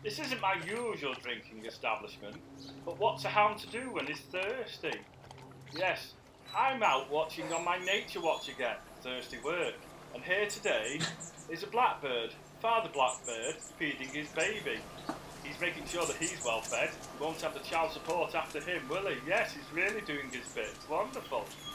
This isn't my usual drinking establishment, but what's a hound to do when he's thirsty? Yes, I'm out watching on my nature watch again, thirsty work, and here today is a blackbird, Father Blackbird, feeding his baby. He's making sure that he's well fed. He won't have the child support after him, will he? Yes, he's really doing his bit. Wonderful.